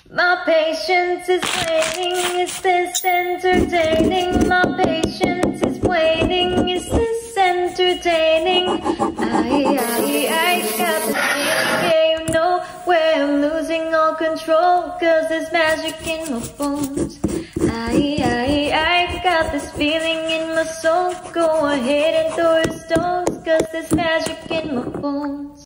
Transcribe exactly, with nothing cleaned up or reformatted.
My patience is waning, is this entertaining? My patience is waning, is this entertaining? I, I, I got this feeling, yeah, you know, where I'm losing all control, cause there's magic in my bones. I, I, I got this feeling in my soul, go ahead and throw your stones, cause there's magic in my bones.